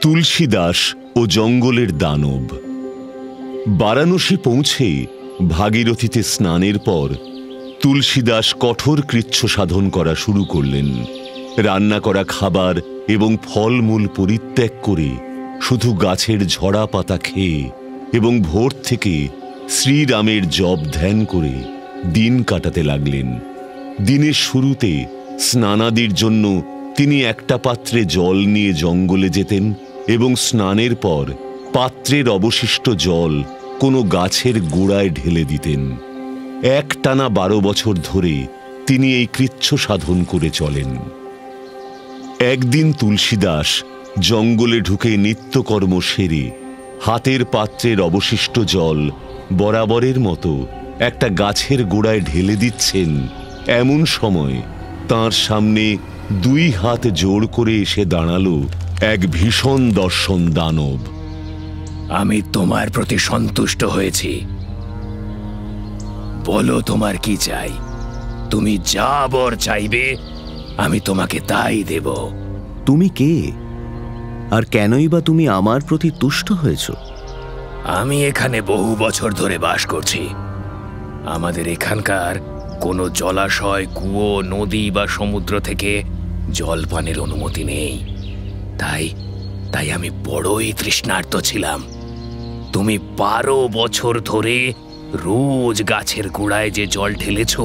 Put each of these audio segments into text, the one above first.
তুলসীদাস ও জঙ্গলের দানব। বারাণসী পৌঁছে ভাগীরথীতে স্নানের পর তুলসীদাস কঠোর কৃচ্ছ সাধন করা শুরু করলেন। রান্না করা খাবার এবং ফলমূল পরিত্যাগ করে শুধু গাছের ঝরা পাতা খেয়ে এবং ভোর থেকে শ্রীরামের জপ ধ্যান করে দিন কাটাতে লাগলেন। দিনের শুরুতে স্নানাদির জন্য তিনি একটা পাত্রে জল নিয়ে জঙ্গলে যেতেন এবং স্নানের পর পাত্রের অবশিষ্ট জল কোনো গাছের গোড়ায় ঢেলে দিতেন। একটানা 12 বছর ধরে তিনি এই কৃচ্ছ সাধন করে চলেন। একদিন তুলসীদাস জঙ্গলে ঢুকে নিত্যকর্ম সেরে হাতের পাত্রের অবশিষ্ট জল বরাবরের মতো একটা গাছের গোড়ায় ঢেলে দিচ্ছেন। এমন সময় তাঁর সামনে 2 হাত জোড় করে এসে দাঁড়ালো এক ভীষণ দর্শন দানব। আমি তোমার প্রতি সন্তুষ্ট হয়েছি, বলো তোমার কি চাই। তুমি যা বর চাইবে আমি তোমাকে তাই দেব। তুমি কে, আর কেনই বা তুমি আমার প্রতি তুষ্ট হয়েছ? আমি এখানে বহু বছর ধরে বাস করছি। আমাদের এখানকার কোনো জলাশয়, কুয়ো, নদী বা সমুদ্র থেকে জল পানের অনুমতি নেই। তাই আমি বড়ই তৃষ্ণার্ত ছিলাম। তুমি 12 বছর ধরে রোজ গাছের গোড়ায় যে জল ঢেলেছ,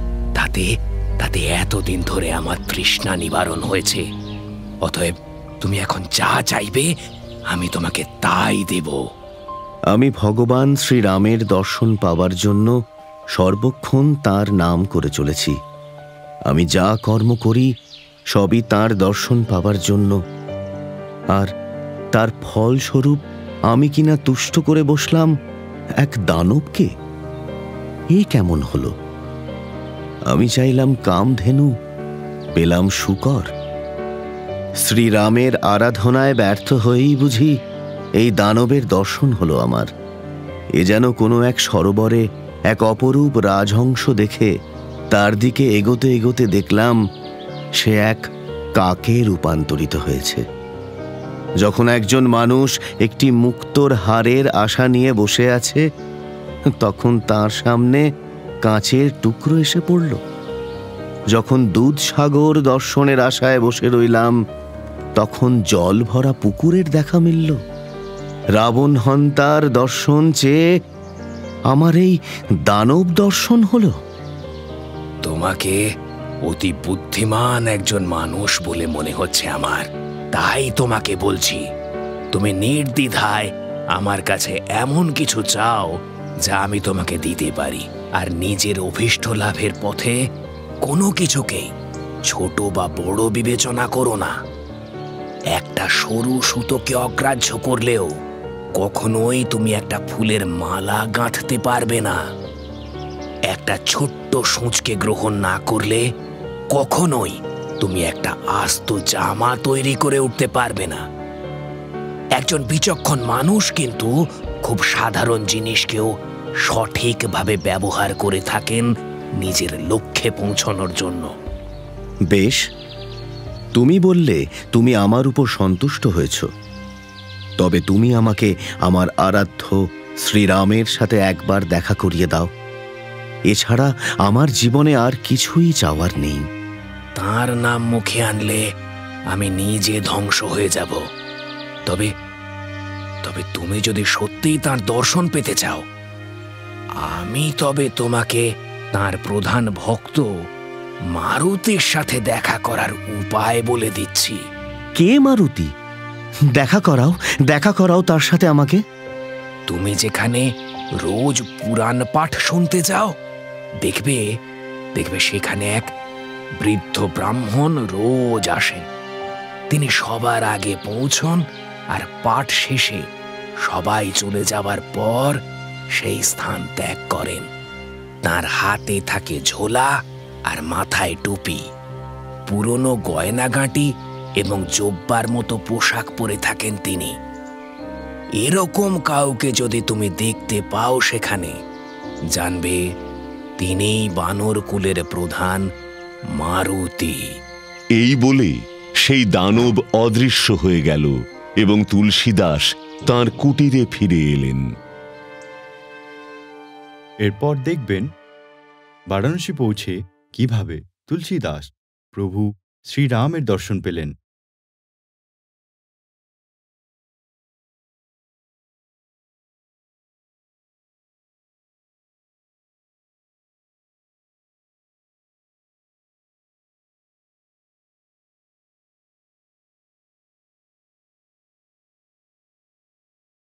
তাতে এতদিন ধরে আমার তৃষ্ণা নিবারণ হয়েছে। অতএব তুমি এখন যা চাইবে আমি তোমাকে তাই দেব। আমি ভগবান শ্রীরামের দর্শন পাবার জন্য সর্বক্ষণ তাঁর নাম করে চলেছি। আমি যা কর্ম করি সবই তাঁর দর্শন পাবার জন্য, আর তার ফলস্বরূপ আমি কিনা তুষ্ট করে বসলাম এক দানবকে। এ কেমন হলো? আমি চাইলাম কামধেনু, পেলাম শূকর। শ্রীরামের আরাধনায় ব্যর্থ হয়েই বুঝি এই দানবের দর্শন হলো আমার। এ যেন কোনো এক সরোবরে এক অপরূপ রাজহংস দেখে তার দিকে এগোতে এগোতে দেখলাম সে এক কাকে রূপান্তরিত হয়েছে। যখন একজন মানুষ একটি মুক্তোর হারের আশা নিয়ে বসে আছে, তখন তার সামনে কাঁচের টুকরো এসে পড়ল। যখন দুধসাগর দর্শনের আশায় বসে রইলাম, তখন জল ভরা পুকুরের দেখা মিলল। রাবণ হন্তার দর্শন চেয়ে আমার এই দানব দর্শন হলো। তোমাকে অতি বুদ্ধিমান একজন মানুষ বলে মনে হচ্ছে আমার, তাই তোমাকে বলছি, তুমি নির্দ্বিধায় আমার কাছে এমন কিছু চাও যা আমি তোমাকে দিতে পারি। আর নিজের অভীষ্ট লাভের পথে কোনো কিছুকেই ছোট বা বড় বিবেচনা করো না। একটা সরু সুতোকে অগ্রাহ্য করলেও কখনোই তুমি একটা ফুলের মালা গাঁথতে পারবে না। একটা ছোট্ট সূঁচকে গ্রহণ না করলে কখনোই তুমি একটা আস্ত জামা তৈরি করে উঠতে পারবে না। একজন বিচক্ষণ মানুষ কিন্তু খুব সাধারণ জিনিসকেও সঠিকভাবে ব্যবহার করে থাকেন নিজের লক্ষ্যে পৌঁছানোর জন্য। বেশ, তুমি বললে তুমি আমার উপর সন্তুষ্ট হয়েছ, তবে তুমি আমাকে আমার আরাধ্য শ্রীরামের সাথে একবার দেখা করিয়ে দাও। এছাড়া আমার জীবনে আর কিছুই চাওয়ার নেই। তাঁর নাম মুখে আনলে আমি নিজে ধ্বংস হয়ে যাব। তবে তুমি যদি সত্যিই তাঁর দর্শন পেতে চাও, আমি তবে তোমাকে তাঁর প্রধান ভক্ত মারুতির সাথে দেখা করার উপায় বলে দিচ্ছি। কে মারুতি? দেখা করাও তার সাথে আমাকে। তুমি যেখানে রোজ পুরাণ পাঠ শুনতে যাও, দেখবে সেখানে এক বৃদ্ধ ব্রাহ্মণ রোজ আসেন। তিনি সবার আগে পৌঁছন আর পাঠ শেষে সবাই চলে যাবার পর সেই স্থান ত্যাগ করেন। তার হাতে থাকে ঝোলা আর মাথায় টুপি, পুরনো গয়নাগাঁটি এবং জোব্বার মতো পোশাক পরে থাকেন তিনি। এরকম কাউকে যদি তুমি দেখতে পাও সেখানে, জানবে তিনিই বানর কুলের প্রধান মারুতি। এই বলে সেই দানব অদৃশ্য হয়ে গেল এবং তুলসীদাস তাঁর কুটিরে ফিরে এলেন। এরপর দেখবেন বারাণসী পৌঁছে কিভাবে তুলসীদাস প্রভু শ্রীরামের দর্শন পেলেন।